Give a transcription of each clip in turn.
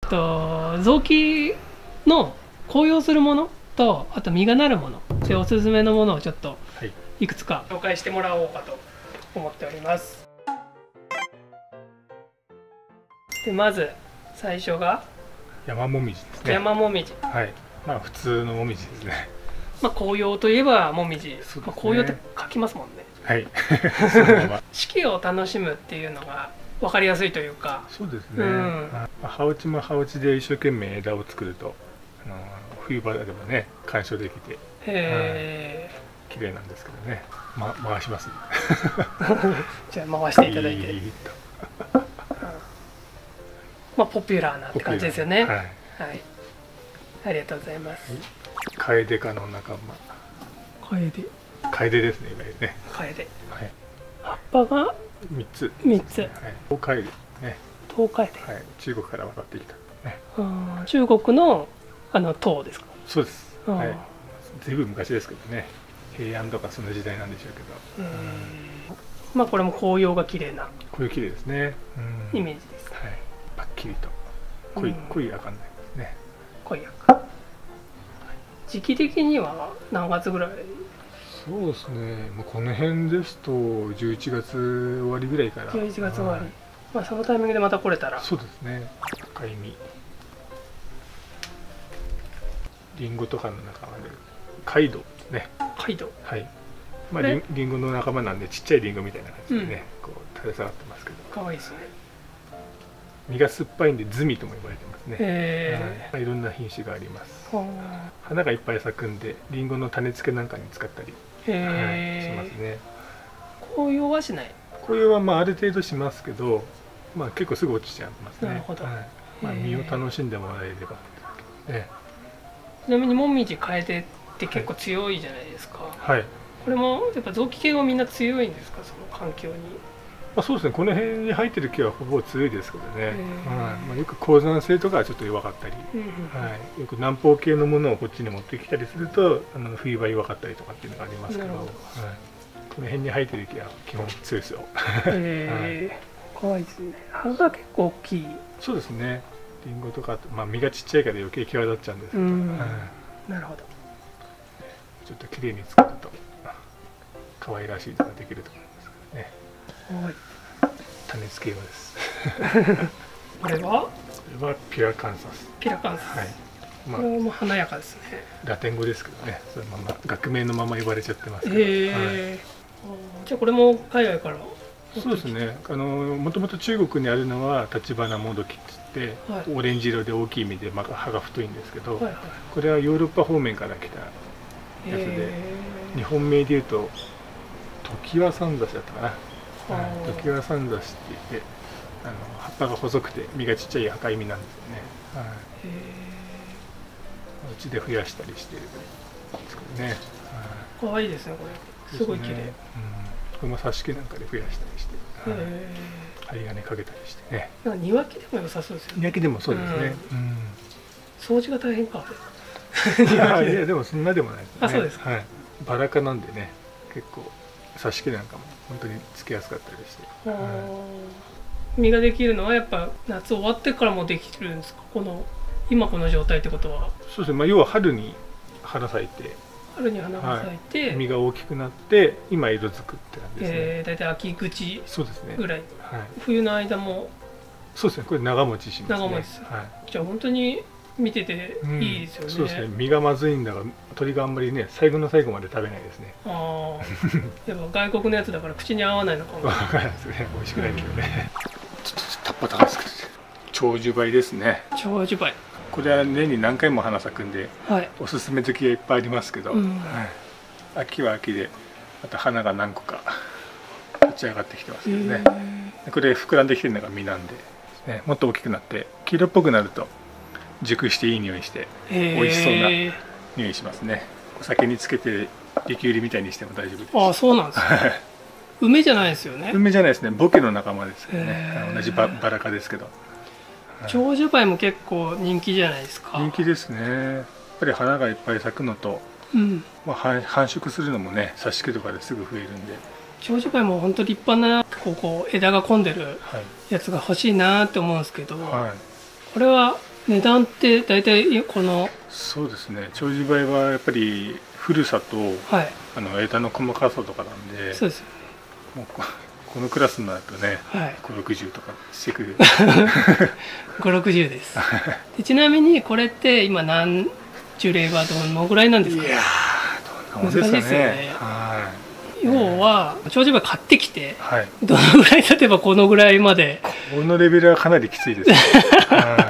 臓器の紅葉するものと、あと実がなるもの、それおすすめのものをちょっといくつか紹介してもらおうかと思っております。でまず最初が山もみじですね。 山もみじ。 はい。まあ普通のもみじですね。 まあ紅葉といえばもみじ、ね、まあ、紅葉って書きますもんね。 はい。 四季を楽しむっていうのが分かりやすいというか。 そうですね。葉落ちも葉落ちで一生懸命枝を作ると、冬場でもね観賞できて、綺麗なんですけどね。回します、ね。 じゃあ回していただいて。まあポピュラーなって感じですよね。はい。ありがとうございます。 カエデ科の仲間。 カエデ。 カエデですね、いわゆるね。 カエデ。 はい。 葉っぱが 3つ。 3つ。 はい。トウカエデね。 トウカエデ。 はい。中国から渡ってきた。ね。 中国の唐ですか。 そうです。はい。ずいぶん昔ですけどね。平安とかその時代なんでしょうけど。 まあこれも紅葉が綺麗な。 紅葉綺麗ですね。 イメージです。 はい。パッキリと濃い赤になりますね。 濃い赤。時期的には何月ぐらい？ そうですね。もうこの辺ですと11月終わりぐらいから。 11月終わり。まあそのタイミングでまた来れたら。 そうですね。赤い実。リンゴとかの仲間でカイドですね。 カイド。 はい。まあリンゴの仲間なんでちっちゃいリンゴみたいな感じでね、こう垂れ下がってますけど。 可愛いですね。 実が酸っぱいんでズミとも呼ばれてますね。いろんな品種があります。花がいっぱい咲くんでリンゴの種付けなんかに使ったりしますね。 紅葉はしない？ 紅葉はまあある程度しますけど、まあ結構すぐ落ちちゃいますね。 なるほど。 まあ実を楽しんでもらえれば。 ちなみにもみじカエデって結構強いじゃないですか。 はい。 これもやっぱ臓器系はみんな強いんですか、その環境に？ そうですね。この辺に生えてる木はほぼ強いですけどね。よく高山性とかはちょっと弱かったり、よく南方系のものをこっちに持ってきたりすると冬場弱かったりとかっていうのがありますけど、この辺に生えてる木は基本強いですよ。 可愛いですね。葉が結構大きい。 そうですね。リンゴとか実がちっちゃいから余計際立っちゃうんですけど。 なるほど。 ちょっと綺麗に作ると可愛らしいのができると思いますからね。種付け用です。 これはピラカンサス。 ピラカンサス。はい。これも華やかですね。 ラテン語ですけどね。そのまま学名のまま呼ばれちゃってますけど。 じゃあこれも海外から？ そうですね。もともと中国にあるのはタチバナモドキっつって、オレンジ色で大きい実で葉が太いんですけど、これはヨーロッパ方面から来たやつで、日本名でいうとトキワサンザシだったかな。トキワサンザシって言って葉っぱが細くて実がちっちゃい赤い実なんですよね。うちで増やしたりしてるんですけどね。 可愛いですね、これ。すごい綺麗。 これも挿し木なんかで増やしたりして、針金かけたりしてね。 庭木でも良さそうですよね。 庭木でもそうですね。 掃除が大変か。 いやでもそんなでもないですね。 あ、そうですか。 バラ科なんでね、結構挿し木なんかも本当につけやすかったりして。 実ができるのはやっぱ夏終わってからもできるんですか？今この状態ってことは。 そうですね。要は春に花咲いて。 春に花が咲いて、 実が大きくなって今色づくって感じですね。 大体秋口ぐらい。冬の間も。 そうですね。これ長持ちしますね。 長持ち。じゃあ本当に見てていいですよね。 そうですね。実がまずいんだが鳥があんまりね最後の最後まで食べないですね。 やっぱ外国のやつだから口に合わないのかも。 わかんないですね。美味しくないけどね。ちょっとタッパ高いですけど。長寿梅ですね。 長寿梅。 これは年に何回も花咲くんで、おすすめ時がいっぱいありますけど、秋は秋でまた花が何個か立ち上がってきてますけどね。これ膨らんできてるのが実なんで、もっと大きくなって黄色っぽくなると熟していい匂いして美味しそうな匂いしますね。お酒につけてリキュールみたいにしても大丈夫です。 あ、そうなんですか。梅じゃないですよね。 梅じゃないですね。ボケの仲間ですけどね。同じバラ科ですけど。 長寿梅も結構人気じゃないですか。 人気ですね。やっぱり花がいっぱい咲くのと、繁殖するのもね、挿し木とかですぐ増えるんで。 長寿梅も本当立派な枝が混んでるやつが欲しいなって思うんですけど、これは値段って大体この。 そうですね、長寿梅はやっぱり古さと、はい、枝の細かさとかなんで、そうですよね、もうこのクラスになるとね、はい、560とかしてくる 560ですで。ちなみにこれって今何樹齢はどのぐらいなんですか？いやー、どんなもんですかね。難しいですよね。はい、要は長寿梅買ってきて、はい、どのぐらい経てばこのぐらいまで。 このレベルはかなりきついですねはい、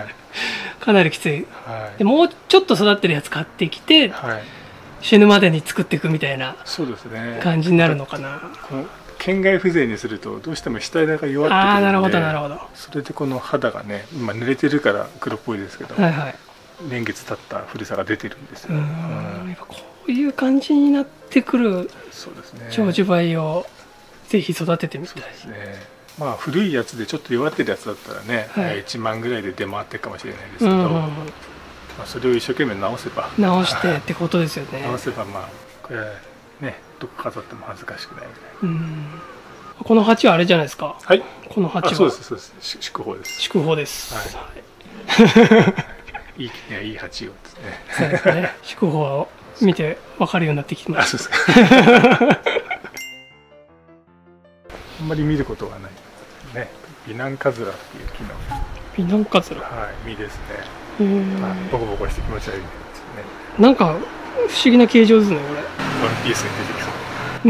かなりきつい、はい、でもうちょっと育ってるやつ買ってきて、はい、死ぬまでに作っていくみたいな感じになるのかな。 県外風情にするとどうしても下枝が弱ってくるので、ああ、なるほどなるほど。それでこの肌がね、今濡れてるから黒っぽいですけど、はいはい、年月経った古さが出てるんですよ。やっぱこういう感じになってくる長寿梅をぜひ育ててみたいですね。 まあ古いやつでちょっと弱ってるやつだったらね、はい、1万ぐらいで出回ってるかもしれないですけど、まあそれを一生懸命直せば、 直してってことですよね。 直せば、まあこれね、どこ飾っても恥ずかしくないぐらい。 この鉢はあれじゃないですか。 はい。 この鉢は。 そうですそうです。祝砲です。 祝砲です。はい。 いいね、いい鉢をですね。 そうですね。祝砲を見て分かるようになってきました。あ、そうですか。 あんまり見ることはないね。美男カズラっていう木の。 美男カズラ。 はい、実ですね。ボコボコして気持ち悪いですね。 なんか不思議な形状ですね、これ。 ワンピースに出てきそう。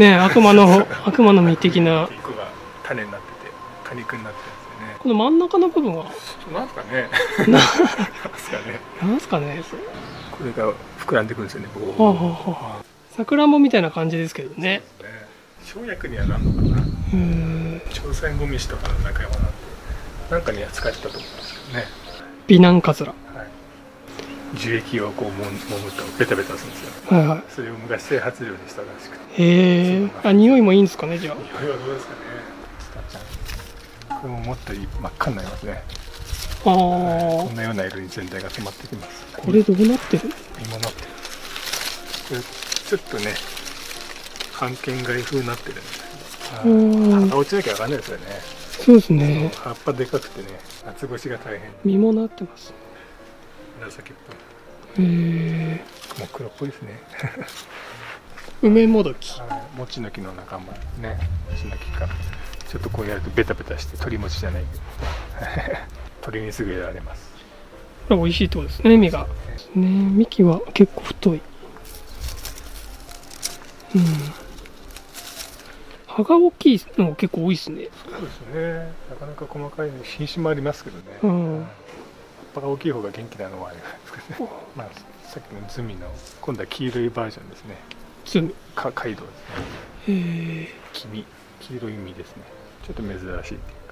ね、悪魔の実的な。 一個が種になってて、果肉になってるんですよね。 この真ん中の部分は。 なんすかね。なんすかね。 なんすかね。 これが膨らんでくるんですよね。 さくらんぼみたいな感じですけどね。 生薬にはなんのかな。朝鮮ゴミシとかの仲間なんで、なんかには使ってたと思うんですけどね。 美男カズラ。 樹液をこう揉むとベタベタするんですよ。はいはい。それを昔整髪料にしたらしくて。 へえ。あ、匂いもいいんですかね、じゃあ。 匂いはどうですかね。これももっと真っ赤になりますね。ああ。こんなような色に全体が染まってきます。 これどうなってる？ 実もなってる。これちょっとね、半券外風になってるんですけど。葉が落ちなきゃわかんないですよね。 そうですね。 葉っぱでかくてね、夏越しが大変。 実もなってます。 紫っぽい。もう黒っぽいですね。 梅もどき。 もちの木の仲間ね。もちの木か。ちょっとこうやるとベタベタして鳥餅じゃないけど。鳥にすぐ得られます。 これ美味しいってことですね、実が。ね、幹は結構太い。葉が大きいの結構多いですね。 そうですね。なかなか細かい品種もありますけどね。葉が大きい方が元気なのはありますけどね。まあさっきのズミの今度は黄色いバージョンですね。 ズミ。 街道ですね。へえ。黄色い実ですね。ちょっと珍しいっていうか。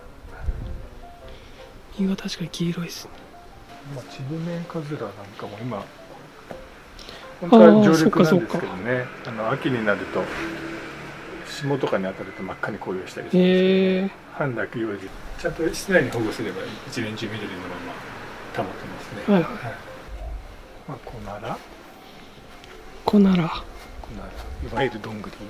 実が確かに黄色いですね。 まあちぶめんカズラなんかも今本当は常緑なんですけどね。秋になると霜とかに当たると真っ赤に紅葉したりするんですけど、半落葉樹ちゃんと室内に保護すれば一年中緑のまま保てますね。はい。まあコナラ。いわゆるどんぐり。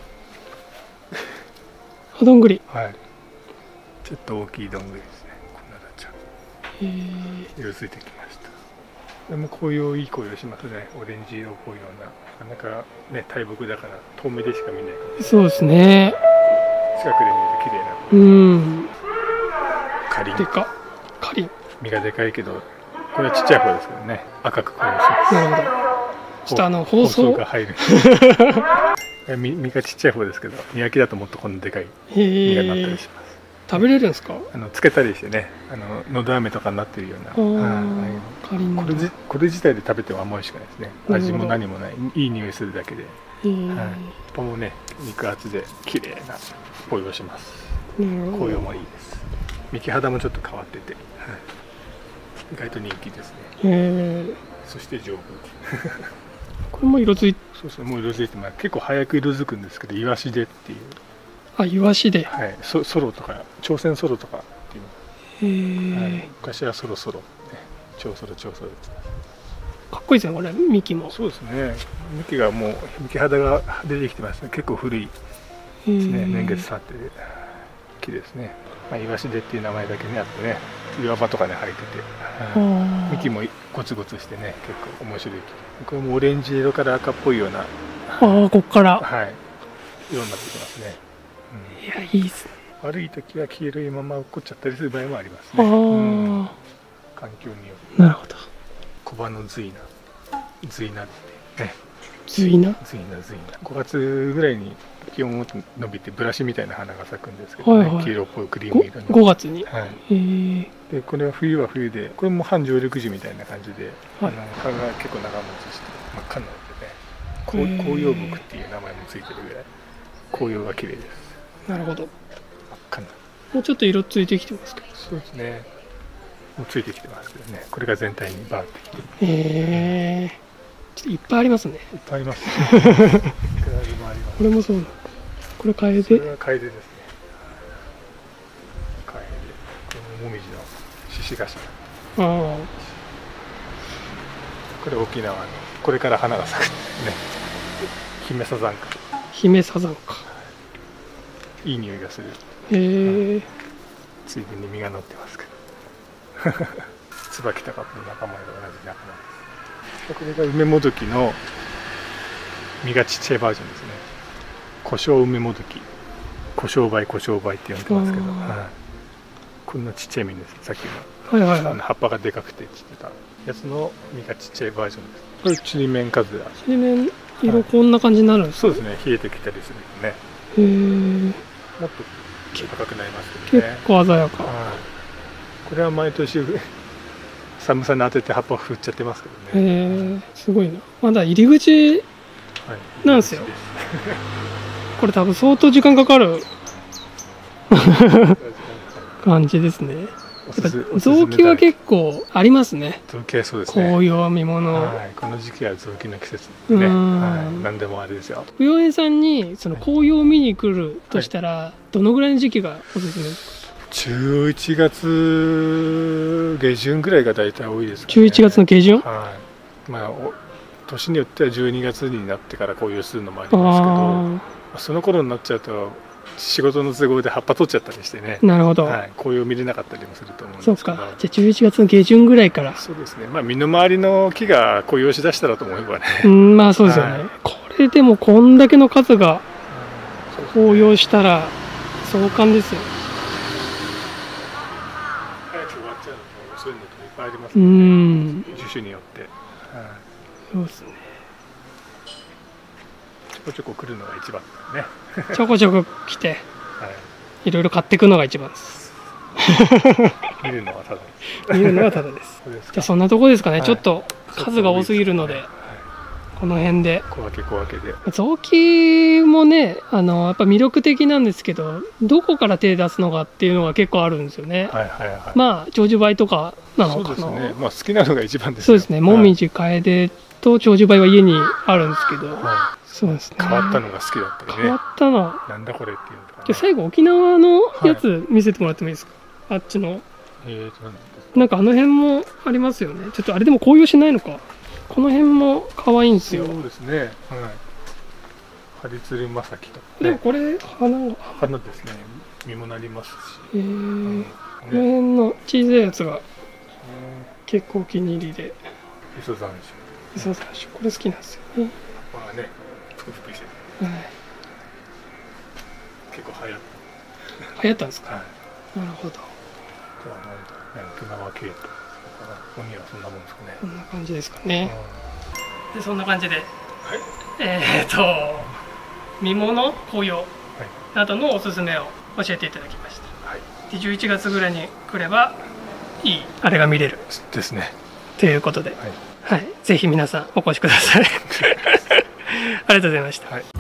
どんぐり。 はい。ちょっと大きいどんぐりですね。コナラちゃん。色づいてきました。でも紅葉いい紅葉しますね。オレンジ色っぽいような。なかなかね大木だから遠目でしか見ないかもしれない。そうですね。近くで見ると綺麗な。かりん。 でか。かりん。 実がでかいけど、これはちっちゃい方ですけどね。赤く紅葉します。なるほど。 ちょっと包装が入る。実がちっちゃい方ですけど、実焼きだともっとこんなでかい実がなったりします。 食べれるんですか？ つけたりしてね、のど飴とかになってるような。これ自体で食べてもあんまり美味しくないですね。味も何もない、いい匂いするだけで。葉っぱもね、肉厚で綺麗な紅葉します。紅葉もいいです。幹肌もちょっと変わってて、意外と人気ですね。そして丈夫。 これも色づいて、 そうそう、もう色づいて、結構早く色づくんですけど、イワシデっていう。 あ、イワシデ。 はい、ソロとか、朝鮮ソロとかっていう。昔はソロ、超ソロ。 かっこいいですね、これ、幹も。 そうですね。幹がもう、幹肌が出てきてますね。結構古いですね。年月経ってる木ですね。イワシデっていう名前だけね、あってね、岩場とかに生えてて、幹もゴツゴツしてね結構面白い。これもオレンジ色から赤っぽいような、 ここから色になってきますね。 いや、いいですね。 悪い時は黄色いまま落っこっちゃったりする場合もありますね。環境によって。 なるほど。 小葉のズイナってね。 ズイナ。 5月ぐらいに気温が伸びてブラシみたいな花が咲くんですけどね、黄色っぽいクリーム色の。 5月に。 でこれは冬は冬で、これも半常緑樹みたいな感じで、葉が結構長持ちして真っ赤になってね、紅葉木っていう名前もついてるぐらい紅葉が綺麗です。 なるほど。 真っ赤な。 もうちょっと色ついてきてますか？ そうですね。もうついてきてますけどね。これが全体にバーってきて。 ちょっといっぱいありますね。 いっぱいあります。いくらでもあります。 これもそうなの。これカエデ？ これはカエデですね。カエデ。これもモミジの獅子頭。これ沖縄のこれから花が咲くね。姫サザンカ。 姫サザンカ。 いい匂いがする。ついでに実が乗ってますけど。椿高の仲間と同じ仲間です。これが梅もどきの実がちっちゃいバージョンですね。胡椒梅もどき、胡椒梅って呼んでますけど、こんなちっちゃい実です。さっきの葉っぱがでかくてちってたやつの実がちっちゃいバージョンです。これちりめんカズラ。 ちりめん色こんな感じになるんですか？ そうですね。冷えてきたりするとね。もっと高くなりますけどね。 結構鮮やか。 これは毎年寒さに当てて葉っぱを振っちゃってますけどね。 すごいな。まだ入り口なんですよ。これ多分相当時間かかる感じですね。臓器は結構ありますね。 臓器はそうですね。 紅葉見物。 この時期は臓器の季節ね。何でもあれですよ。 不用園さんにその紅葉を見に来るとしたら、どのぐらいの時期がおすすめですか ？11月下旬ぐらいが大体多いですかね。 11月の下旬？ 年によっては12月になってから紅葉するのもありますけど、その頃になっちゃうと仕事の都合で葉っぱ取っちゃったりしてね。 なるほど。 紅葉見れなかったりもすると思うんですけど。 そうか。じゃあ11月の下旬ぐらいから。 そうですね。身の回りの木が紅葉しだしたらと思えばね。 そうですよね。これでもこんだけの数が紅葉したら壮観ですよ。 早く終わっちゃうのと遅いのといっぱいありますね。樹種によって。 そうですね。 ちょこちょこ来るのが一番だね。 ちょこちょこ来て、いろいろ買っていくのが一番です。 見るのはただです。 見るのはただです。じゃあそんなとこですかね。ちょっと数が多すぎるので、この辺で。 小分けで。 臓器もね、やっぱ魅力的なんですけど、どこから手出すのかっていうのが結構あるんですよね。長寿梅とかなのかな。 そうですね。好きなのが一番ですよ。 そうですね。もみじ、カエデと長寿梅は家にあるんですけど、そうですね。 変わったのが好きだったりね。 変わったの。 なんだこれっていうのとか。 じゃあ最後沖縄のやつ見せてもらってもいいですか？あっちの。なんかあの辺もありますよね。ちょっとあれでも紅葉しないのか。この辺も可愛いんですよ。 そうですね。ハリツルマサキとか。 でもこれ花ですね。実もなりますし。 この辺の小さいやつが結構お気に入りで。 磯山椒。 これ好きなんですよね。 ぷくぷくして結構流行ったんですか？なるほど。 沖縄系と海はそんなもんですかね。 こんな感じですかね。でそんな感じで、見物、紅葉などのおすすめを教えていただきました。で11月ぐらいに来ればいいあれが見れるですね。 ということで、ぜひ皆さんお越しください。ありがとうございました。